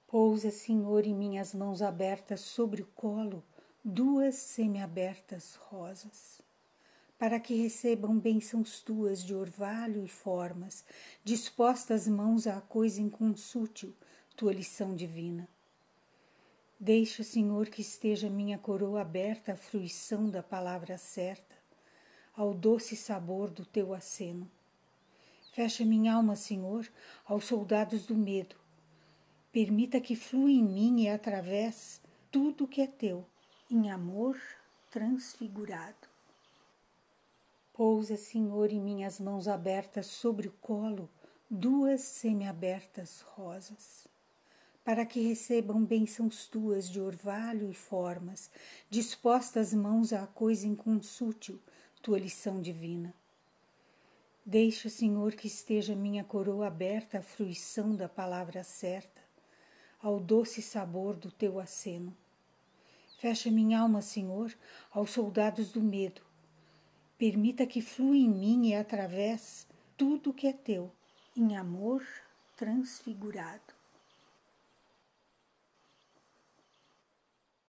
Pousa, Senhor, em minhas mãos abertas sobre o colo 2 semiabertas rosas, para que recebam bênçãos tuas de orvalho e formas, dispostas mãos à coisa inconsútil, tua lição divina. Deixa, Senhor, que esteja minha coroa aberta à fruição da palavra certa, ao doce sabor do teu aceno. Fecha minha alma, Senhor, aos soldados do medo. Permita que flua em mim e através tudo o que é teu, em amor transfigurado. Pousa, Senhor, em minhas mãos abertas sobre o colo 2 semiabertas rosas, para que recebam bênçãos tuas de orvalho e formas, dispostas mãos à coisa inconsútil, tua lição divina. Deixa, Senhor, que esteja minha coroa aberta à fruição da palavra certa, ao doce sabor do teu aceno. Fecha minha alma, Senhor, aos soldados do medo. Permita que flua em mim e através tudo o que é teu, em amor transfigurado.